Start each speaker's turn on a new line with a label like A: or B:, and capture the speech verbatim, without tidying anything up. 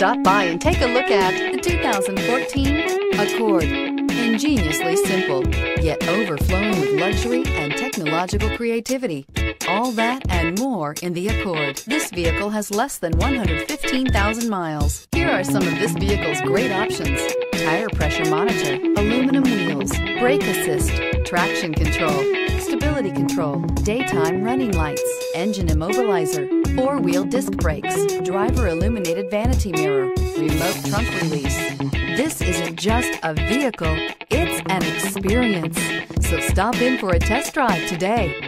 A: Stop by and take a look at the two thousand fourteen Accord. Ingeniously simple, yet overflowing with luxury and technological creativity. All that and more in the Accord. This vehicle has less than one hundred fifteen thousand miles. Here are some of this vehicle's great options: tire pressure monitor, aluminum wheels, brake assist, traction control, stability control, daytime running lights, engine immobilizer, four-wheel disc brakes, driver illuminated vanity mirror, remote trunk release. This isn't just a vehicle, it's an experience. So stop in for a test drive today.